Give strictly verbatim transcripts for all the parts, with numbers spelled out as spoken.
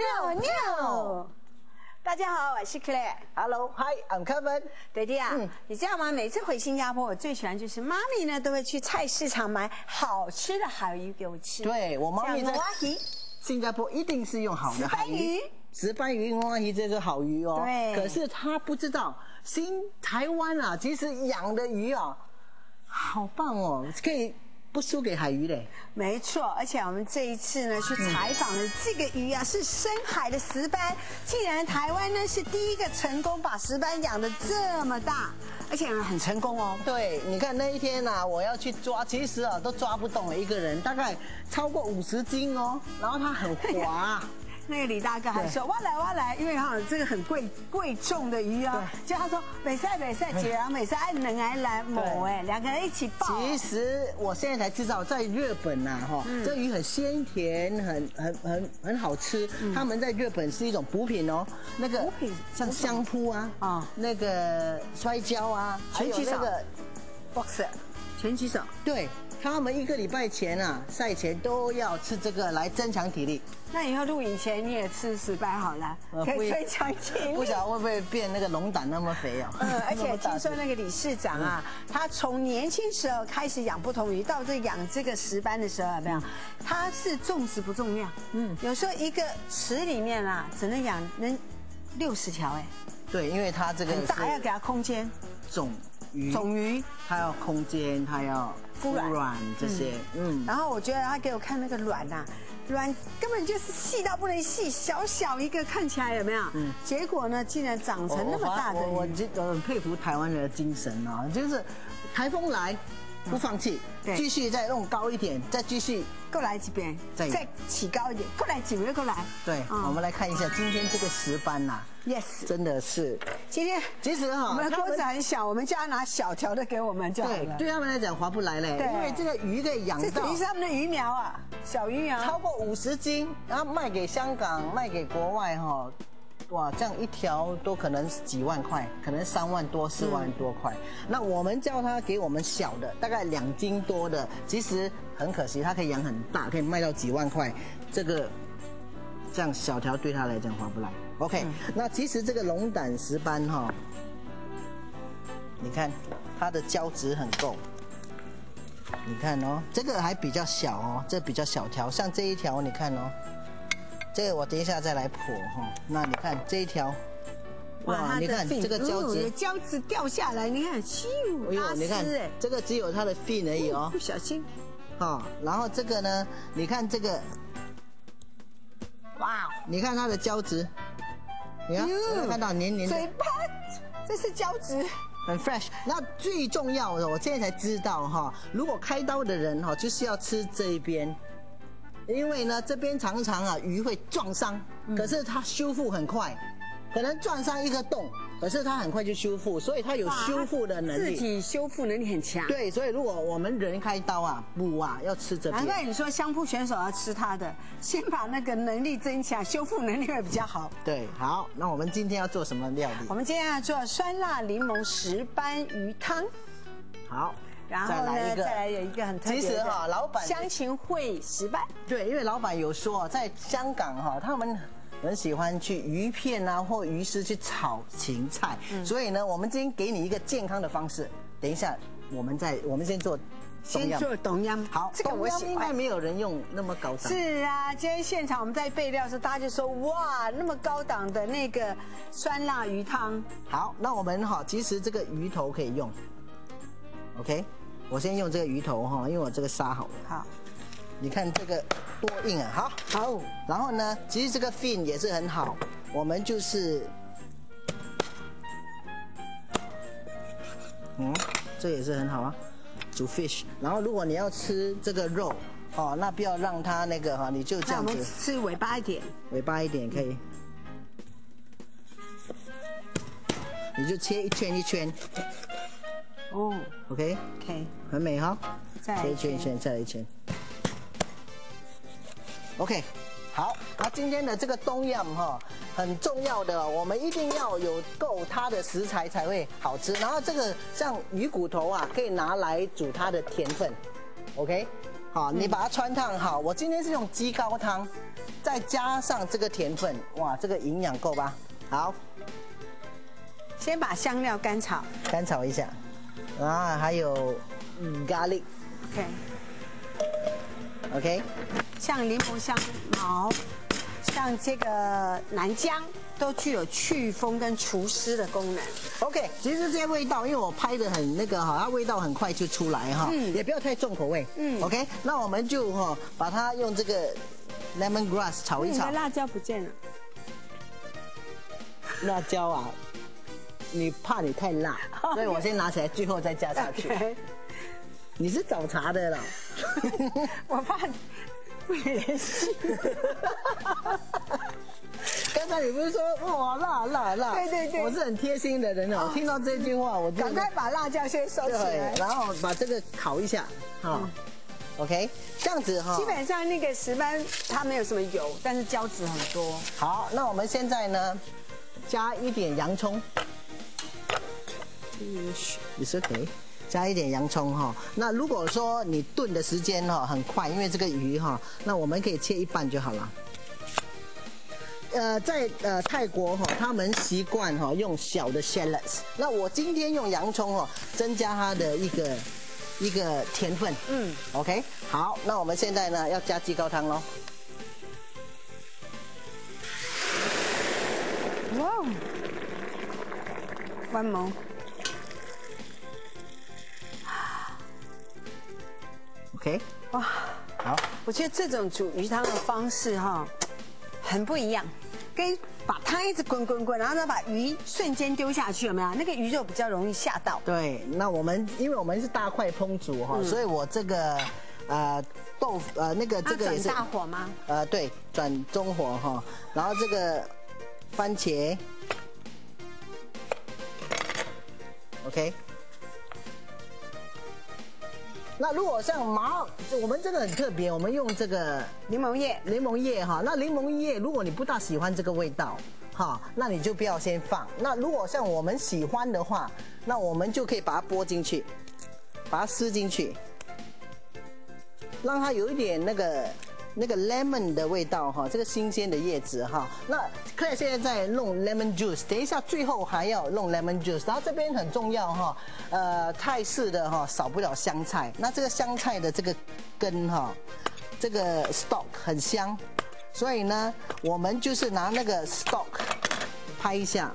尿尿。大家好，我是 Claire。Hello，Hi，I'm Kevin。 弟弟啊，嗯、你知道吗？每次回新加坡，我最喜欢就是妈咪呢都会去菜市场买好吃的海鱼给我吃。 对我妈咪在新加坡一定是用好的海鱼，石斑鱼、乌鱼这是好鱼哦。 对。 可是她不知道，新台湾啊，其实养的鱼啊，好棒哦，可以。不输给海鱼嘞， 没错，而且我们这一次呢去采访的这个鱼啊是深海的石斑，既然台湾呢是第一个成功把石斑养得这么大，而且很成功哦。 对，你看那一天啊，我要去抓，其实啊都抓不动了一个人，大概超过五十斤哦，然后它很滑。 那个李大哥还说：“我来，我来，因为哈这个很贵贵重的鱼啊。”就他说：“美赛美赛，姐啊美赛爱能爱来某哎，两个人一起抱。” 其实我现在才知道，在日本呐哈，这鱼很鲜甜，很很很很好吃。他们在日本是一种补品哦，那个补品像相扑啊啊，那个摔跤啊， 拳击手 ，boxer， 拳击手， 对。他们一个礼拜前啊，赛前都要吃这个来增强体力。 那以后录影前你也吃石斑好了，可以增强体力。 不晓得会不会变那个龙胆那么肥哦？ 嗯，而且听说那个理事长啊，他从年轻时候开始养不同鱼，到这养这个石斑的时候，有没有？他是重质不重量。嗯，有时候一个池里面啊，只能养能六十条哎。 对，因为他这个很大，要给他空间。 种鱼， 种鱼， 它要空间，它要孵卵这些，嗯。 然后我觉得他给我看那个卵呐，卵根本就是细到不能细，小小一个看起来有没有？嗯。结果呢，竟然长成那么大的鱼。 我我我很佩服台湾人的精神啊，就是台风来不放弃，继续再弄高一点，再继续过来这边，再再起高一点，过来几位过来。 对，我们来看一下今天这个石斑呐。 Yes， 真的是， 今天其实哈， 我们锅子很小，我们叫他拿小条的给我们就好了。 对，对他们来讲划不来嘞，因为这个鱼可以养到， 这等于是他们的鱼苗啊，小鱼苗， 超过五十斤，然后卖给香港，卖给国外哈，哇，这样一条都可能几万块，可能三万多、四万多块。嗯、那我们叫他给我们小的，大概两斤多的，其实很可惜，它可以养很大，可以卖到几万块，这个这样小条对他来讲划不来。OK，、嗯、那其实这个龙胆石斑哈，你看它的胶质很够，你看哦，这个还比较小哦，这比较小条，像这一条你看哦，这个我等一下再来剖哈、哦。那你看这一条， 哇，你看这个胶质， 胶质掉下来，你看，咻， 哎呦，你看这个只有它的 fin 而已哦， 不小心， 哦，然后这个呢，你看这个，哇，你看它的胶质。你看，有看到黏黏的嘴巴，这是胶质， 很 fresh。那最重要的，我现在才知道哈，如果开刀的人哈，就是要吃这一边，因为呢这边常常啊鱼会撞伤，可是它修复很快，可能撞伤一个洞，可是它很快就修复，所以它有修复的能力， 自体修复能力很强。 对，所以如果我们人开刀啊，补啊要吃这边。 难怪你说相扑选手要吃它的，先把那个能力增强，修复能力会比较好。 对，好，那我们今天要做什么料理？ 我们今天要做酸辣柠檬石斑鱼汤。 好， 然后呢，再来有一个很特别的， 其实哈，老板香芹烩石斑。对， 因为老板有说，在香港哈，他们很喜欢去鱼片啊或鱼丝去炒芹菜，嗯、所以呢，我们今天给你一个健康的方式。等一下，我们再我们先做。 先做冬阴， 好，这个我喜欢。应该没有人用那么高档。 是啊，今天现场我们在备料的时候，大家就说哇，那么高档的那个酸辣鱼汤。 好，那我们哈，其实这个鱼头可以用。OK， 我先用这个鱼头哈，因为我这个杀好了。 好， 你看这个多硬啊！好， 好。 然后呢，其实这个 fin 也是很好，我们就是，嗯，这也是很好啊。煮 fish， 然后如果你要吃这个肉，哦，那不要让它那个哈，你就这样子。 那我们吃尾巴一点。 尾巴一点可以。你就切一圈一圈。 哦 ，OK。 OK。 很美哈。 再来一圈一圈，再来一圈。OK。好，那今天的这个冬阴哈很重要的，我们一定要有够它的食材才会好吃。然后这个像鱼骨头啊，可以拿来煮它的甜分 ，OK？ 好，你把它汆烫好。我今天是用鸡高汤，再加上这个甜粉，哇，这个营养够吧？好， 先把香料干炒。 干炒一下，啊，还有嗯 garlic。 OK。 OK。 像柠檬香茅，像这个南姜，都具有祛风跟除湿的功能。 OK， 其实这些味道，因为我拍的很那个哈，它味道很快就出来哈，嗯，也不要太重口味，嗯 ，OK， 那我们就哈把它用这个 lemongrass 炒一炒。 你的辣椒不见了。 辣椒啊，你怕你太辣，所以我先拿起来，最后再加下去。Okay. 你是找茬的啦， 我怕不联系。 刚才你不是说哇辣辣辣？ 对对对， 我是很贴心的人哦。听到这句话，我就赶快把辣椒先收起来， 然后把这个烤一下，哈 ，OK， 这样子哈。 基本上那个石斑它没有什么油，但是胶质很多。 好，那我们现在呢，加一点洋葱。也是可以。加一点洋葱哈，那如果说你炖的时间哈很快，因为这个鱼哈，那我们可以切一半就好了。呃，在呃泰国哈，他们习惯哈用小的 shallots， 那我今天用洋葱哈，增加它的一个一个甜分。嗯 ，OK， 好，那我们现在呢要加鸡高汤喽。 哇哦 ，one more。 OK， 哇，好， 我觉得这种煮鱼汤的方式哈，很不一样，跟把汤一直滚滚滚，然后呢把鱼瞬间丢下去，有没有？那个鱼肉比较容易吓到。 对，那我们因为我们是大块烹煮哈，嗯、所以我这个呃豆腐呃那个这个也是大火吗？ 呃，对，转中火哈，然后这个番茄 ，OK。那如果像麻，我们这个很特别，我们用这个柠檬叶， 柠檬叶哈。那柠檬叶，如果你不大喜欢这个味道，哈，那你就不要先放。那如果像我们喜欢的话，那我们就可以把它拨进去，把它撕进去，让它有一点那个那个 lemon 的味道哈，这个新鲜的叶子哈。那 Claire 现在在弄 lemon juice， 等一下最后还要弄 lemon juice。然后这边很重要哈，呃，泰式的哈少不了香菜。那这个香菜的这个根哈，这个 stalk 很香，所以呢，我们就是拿那个 stalk 拍一下，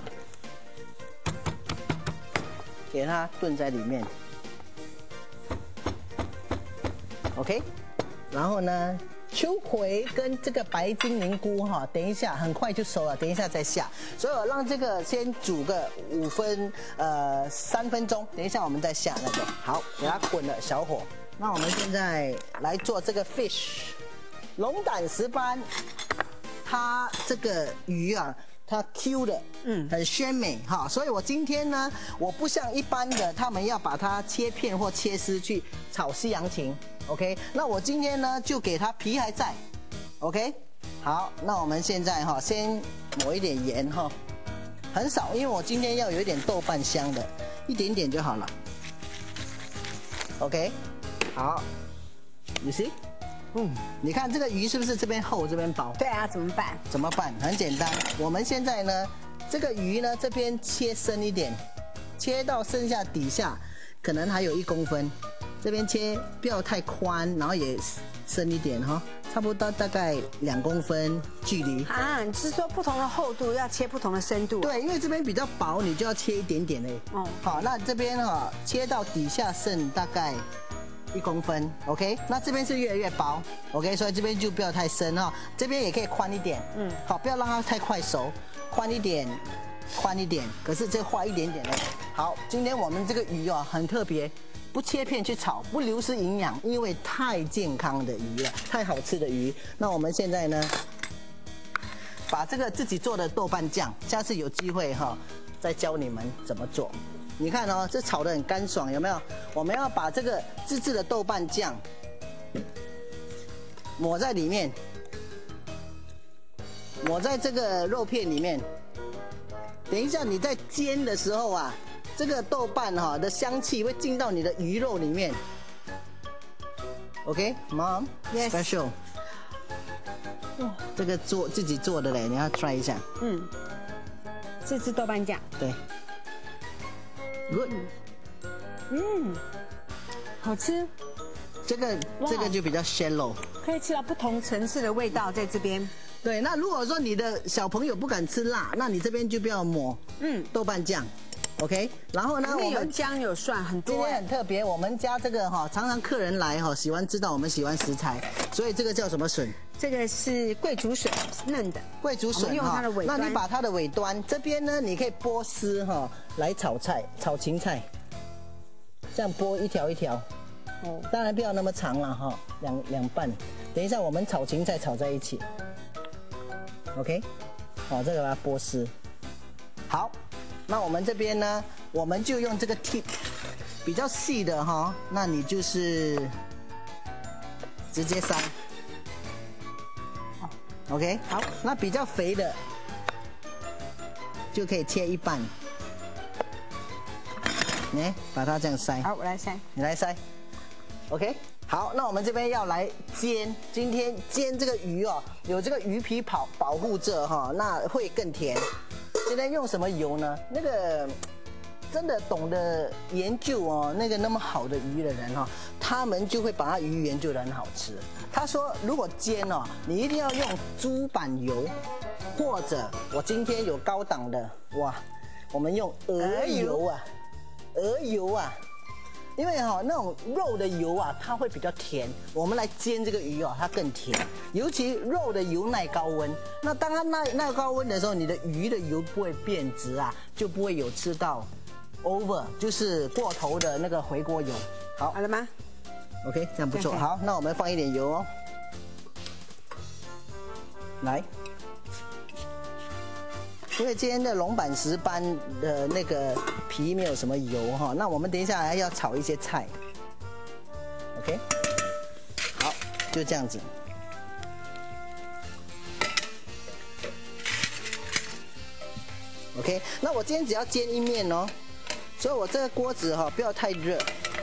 给它炖在里面。OK， 然后呢？秋葵跟这个白金灵菇哈，等一下很快就熟了，等一下再下，所以我让这个先煮个五分呃三分钟，等一下我们再下那个。好，给它滚了小火。那我们现在来做这个 fish 龙胆石斑，它这个鱼啊。它 Q 的，嗯，很鲜美哈，所以我今天呢，我不像一般的，他们要把它切片或切丝去炒西洋芹 ，OK？ 那我今天呢，就给它皮还在 ，OK？ 好，那我们现在哈，先抹一点盐哈，很少，因为我今天要有一点豆瓣香的，一点点就好了 ，OK？ 好 ，You see？嗯，你看这个鱼是不是这边厚这边薄？ 对啊，怎么办？ 怎么办？很简单，我们现在呢，这个鱼呢这边切深一点，切到剩下底下可能还有一公分，这边切不要太宽，然后也深一点哈，差不多大概两公分距离。 啊，你是说不同的厚度要切不同的深度？ 对，因为这边比较薄，你就要切一点点嘞。哦，好，那这边哈切到底下剩大概一公分 ，OK， 那这边是越来越薄 ，OK， 所以这边就不要太深哈，这边也可以宽一点，嗯，好，不要让它太快熟，宽一点，宽一点，可是这画一点点的。好，今天我们这个鱼啊很特别，不切片去炒，不流失营养，因为太健康的鱼了，太好吃的鱼。那我们现在呢，把这个自己做的豆瓣酱，下次有机会哈，再教你们怎么做。你看哦，这炒得很干爽，有没有？我们要把这个自制的豆瓣酱抹在里面，抹在这个肉片里面。等一下你在煎的时候啊，这个豆瓣哈的香气会进到你的鱼肉里面。 OK，Mom Yes special。哇，这个做自己做的嘞，你要 try 一下。 嗯，这支豆瓣酱。 对。Good。 嗯，好吃。 这个这个就比较 shallow， 可以吃到不同层次的味道在这边。 对，那如果说你的小朋友不敢吃辣，那你这边就不要抹嗯豆瓣酱 ，OK。然后呢， 我们有姜有蒜很多。 今天很特别，我们家这个哈，常常客人来哈，喜欢知道我们喜欢食材，所以这个叫什么笋？ 这个是桂竹笋，嫩的。 桂竹笋哈， 那你把它的尾端这边呢，你可以剥丝哈，来炒菜，炒芹菜，这样剥一条一条。哦，当然不要那么长了哈，两两半。等一下我们炒芹菜炒在一起 ，OK。好，这个把它剥丝。好，那我们这边呢，我们就用这个 tip 比较细的哈，那你就是直接塞。OK， 好，那比较肥的就可以切一半。来，把它这样塞。 好，我来塞。 你来塞。OK， 好，那我们这边要来煎。今天煎这个鱼哦，有这个鱼皮保保护着哈，那会更甜。今天用什么油呢？那个真的懂得研究哦，那个那么好的鱼的人哈，他们就会把它鱼研究得很好吃。他说，如果煎哦，你一定要用猪板油，或者我今天有高档的哇，我们用鹅油啊，鹅油啊。因为哈、哦、那种肉的油啊，它会比较甜。我们来煎这个鱼哦，它更甜。尤其肉的油耐高温，那当它耐耐高温的时候，你的鱼的油不会变质啊，就不会有吃到 over， 就是过头的那个回锅油。好， 好了吗 ？OK， 这样不错。好，那我们放一点油哦。来。因为今天的龙板石斑的那个皮没有什么油哈，那我们等一下还要炒一些菜 ，OK， 好，就这样子 ，OK， 那我今天只要煎一面哦，所以我这个锅子哈不要太热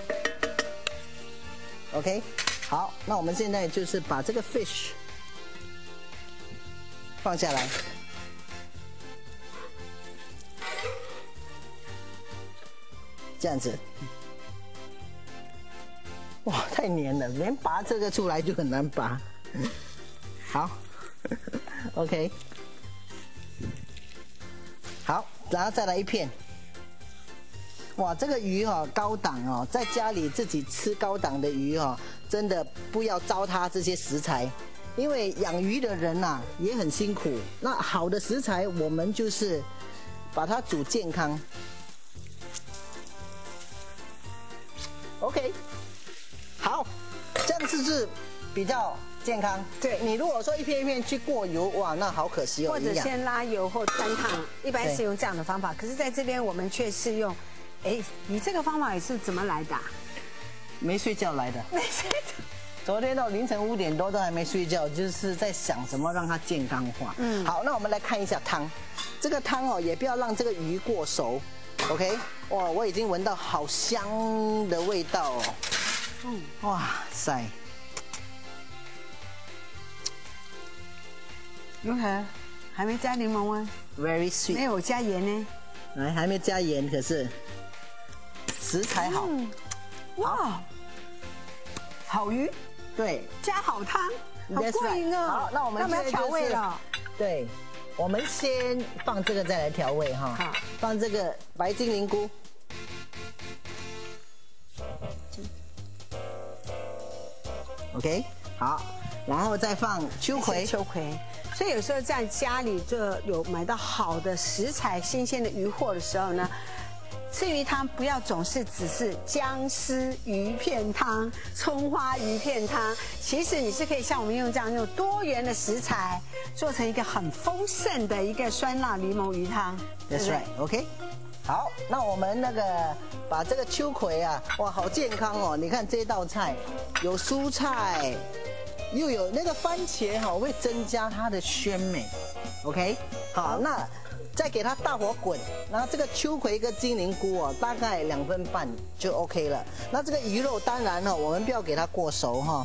，OK， 好，那我们现在就是把这个 fish 放下来。这样子，哇，太黏了，连拔这个出来就很难拔。好 ，OK， 好，然后再来一片。哇，这个鱼哈、哦、高档哦，在家里自己吃高档的鱼哦，真的不要糟蹋这些食材，因为养鱼的人呐、啊、也很辛苦。那好的食材，我们就是把它煮健康。OK， 好，这样是不是比较健康？对，你如果说一片一片去过油，哇，那好可惜哦。 或者先拉油或穿烫，一般是用这样的方法。可是在这边我们却是用，哎，你这个方法也是怎么来的、啊？ 没睡觉来的。 没睡觉。 昨天到凌晨五点多都还没睡觉，就是在想怎么让它健康化。嗯，好，那我们来看一下汤，这个汤哦，也不要让这个鱼过熟。OK， 哇，我已经闻到好香的味道哦。嗯，哇塞。 如何？还没加柠檬啊 ？Very sweet。 没有加盐呢。 来，还没加盐，可是食材好。嗯、 哇，好鱼。 对。 加好汤，好过瘾哦。 好，那我们现在、就是、 要调味了。 对。我们先放这个，再来调味哈。好，放这个白精灵菇。OK， 好，然后再放秋葵。 秋葵。所以有时候在家里就有买到好的食材、新鲜的鱼货的时候呢，吃鱼汤不要总是只是姜丝鱼片汤、葱花鱼片汤，其实你是可以像我们用这样用多元的食材，做成一个很丰盛的一个酸辣柠檬鱼汤。 That's right, OK。好，那我们那个把这个秋葵啊，哇，好健康哦！你看这道菜有蔬菜，又有那个番茄哈、哦，会增加它的鲜美。OK， 好，那再给它大火滚，然后这个秋葵跟金灵菇哦，大概两分半就 OK 了。那这个鱼肉当然呢，我们不要给它过熟哈。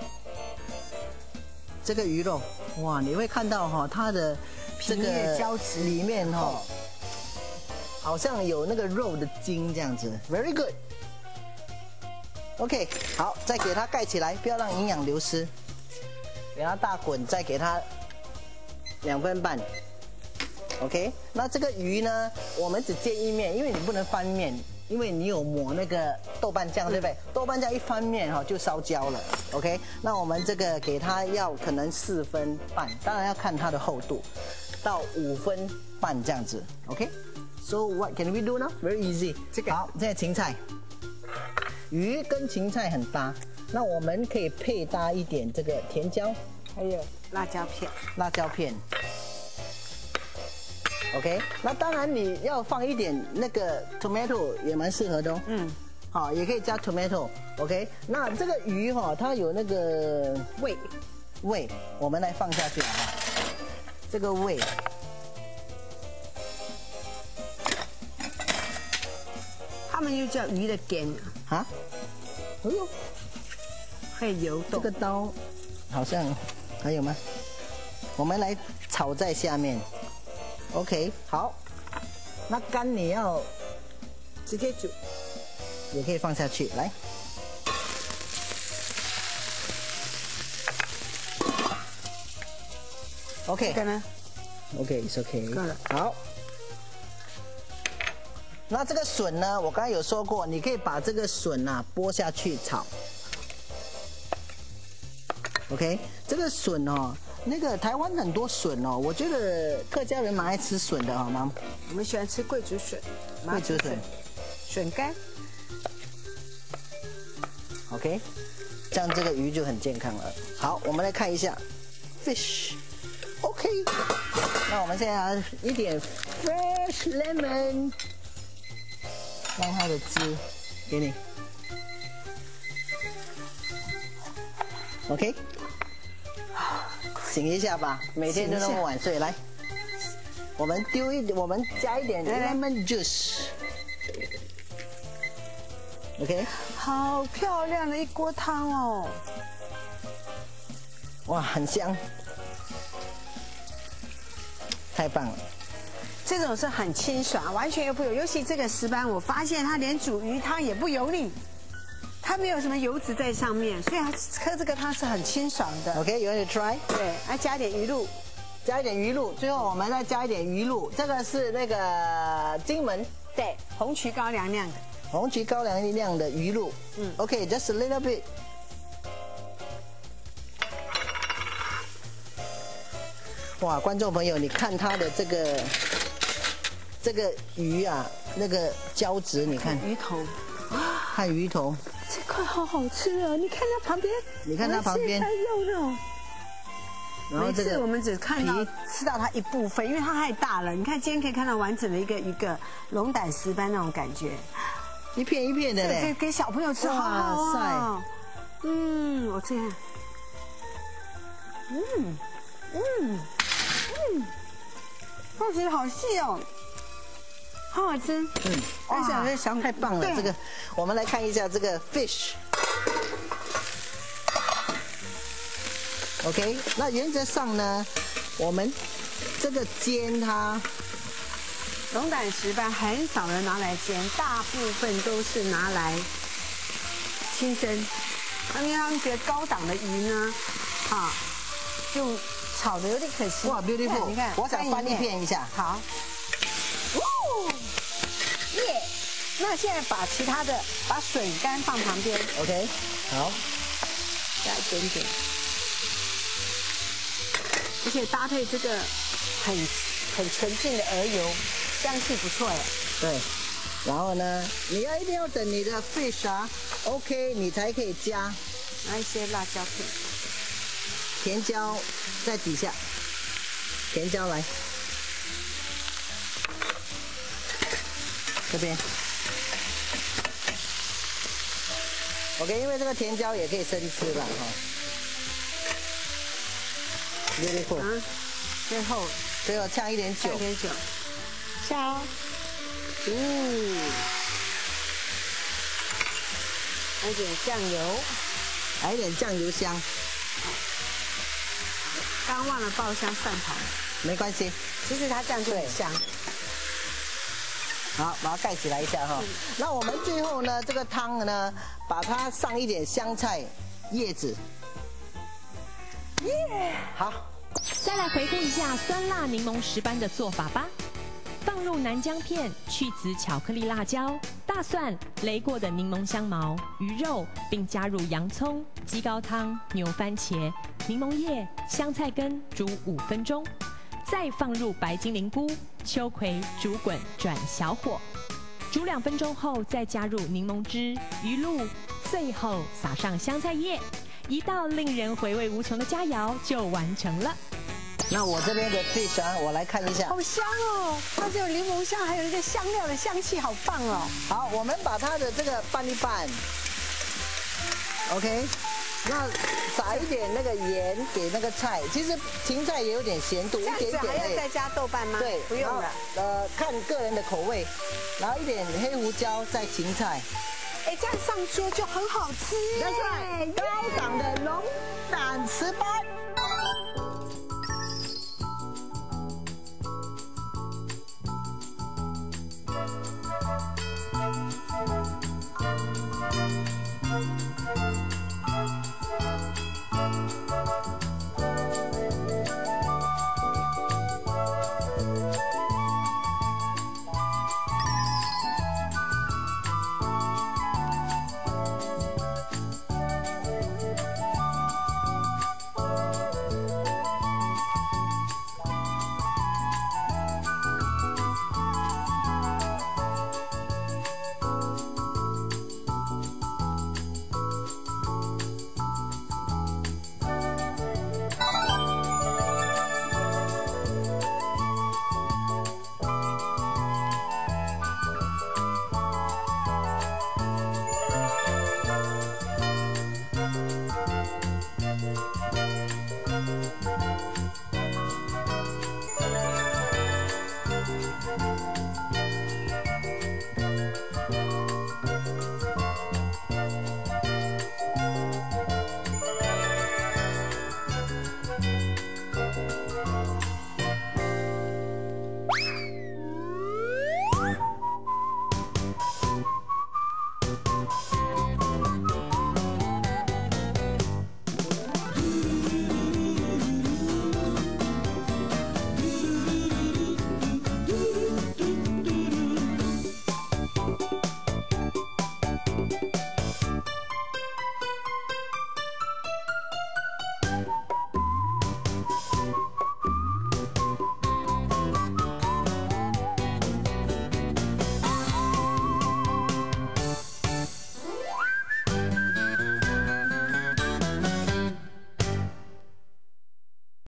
这个鱼肉，哇，你会看到哈，它的这个胶质里面哈，好像有那个肉的筋这样子 ，very good。OK， 好，再给它盖起来，不要让营养流失。给它大滚，再给它两分半。OK， 那这个鱼呢，我们只煎一面，因为你不能翻面，因为你有抹那个豆瓣酱，对不对？豆瓣酱一翻面哈就烧焦了。OK， 那我们这个给它要可能四分半，当然要看它的厚度，到五分半这样子。OK，So what can we do now? Very easy。这个好，现在芹菜，鱼跟芹菜很搭，那我们可以配搭一点这个甜椒， 还有辣椒片， 辣椒片。OK， 那当然你要放一点那个 tomato 也蛮适合的哦。嗯，好，也可以加 tomato。OK， 那这个鱼哈、哦，它有那个味味，我们来放下去好不好？这个味， 他们又叫鱼的根啊？哎呦， 会游动。 这个刀好像还有吗？我们来炒在下面。OK， 好，那干你要直接煮，也可以放下去，来。OK， 这个呢 ？OK，is OK。 够了。 好。那这个笋呢？我刚才有说过，你可以把这个笋啊剥下去炒。OK， 这个笋哦。那个台湾很多笋哦，我觉得客家人蛮爱吃笋的，好吗？ 我们喜欢吃桂竹笋， 桂竹笋， 笋干。 OK， 这样这个鱼就很健康了。好，我们来看一下 fish。OK， 那我们现在一点 fresh lemon， 让它的汁给你。OK。醒一下吧，每天都那么晚睡。来，我们丢一，我们加一点 lemon juice。OK， 好漂亮的一锅汤哦！ 哇，很香，太棒了。 这种是很清爽，完全又不油，尤其这个石斑，我发现它连煮鱼汤也不油腻。它没有什么油脂在上面，所以它喝这个汤是很清爽的。 OK，you want to try？ 对，还加一点鱼露， 加一点鱼露，最后我们再加一点鱼露。这个是那个金门， 对，红曲高粱酿的， 红曲高粱酿的鱼露。嗯 ，OK，just a little bit。哇，观众朋友，你看它的这个这个鱼啊，那个胶质，你看鱼头， 看鱼头。 这块好好吃哦！你看它旁边， 你看它旁边还肉肉。 然后这个我们只看到吃到它一部分，因为它太大了。你看今天可以看到完整的一个一个龙胆石斑那种感觉， 一片一片的嘞。 这给小朋友吃好好哦。嗯，我这样，嗯嗯嗯，肉质好细哦。好好吃，嗯，而且这小太棒了，这个我们来看一下这个 fish。OK， 那原则上呢，我们这个煎它， 龙胆石斑很少人拿来煎，大部分都是拿来清蒸。因为他们觉得高档的鱼呢，啊，就炒的有点可惜。 哇 ，beautiful！ 你看， 我想翻一片一下。 好。哦，耶！那现在把其他的，把笋干放旁边。 OK， 好， 加一点点，而且搭配这个很很纯净的鹅油，香气不错哎。 对，然后呢，你要一定要等你的 fish 啊 ，OK， 你才可以加， 拿一些辣椒片， 甜椒在底下，甜椒来。这边 ，OK， 因为这个甜椒也可以生吃吧，哈。Beautiful。 啊，最后最后呛一点酒， 一点酒， 敲，嗯，来一点酱油， 来一点酱油香。 刚忘了爆香蒜头， 没关系， 其实它这样就很香。 好，把它盖起来一下哈。嗯、那我们最后呢，这个汤呢，把它上一点香菜叶子。耶，好。 再来回顾一下酸辣柠檬石斑的做法吧。放入南姜片、去籽巧克力辣椒、大蒜、擂过的柠檬香茅、鱼肉，并加入洋葱、鸡高汤、牛番茄、柠檬叶、香菜根，煮五分钟。再放入白金灵菇、秋葵，煮滚转小火，煮两分钟后再加入柠檬汁、鱼露，最后撒上香菜叶，一道令人回味无穷的佳肴就完成了。 那我这边的 fish 啊，我来看一下， 好香哦！它只有柠檬香，还有一个香料的香气，好棒哦。 好，我们把它的这个拌一拌 ，OK。那撒一点那个盐给那个菜，其实芹菜也有点咸度，一点点。 还要再加豆瓣吗？ 对， 不用了。 呃，看个人的口味，然后一点黑胡椒，再芹菜。 哎，这样上桌就很好吃。 that's right，高档的龙胆石斑。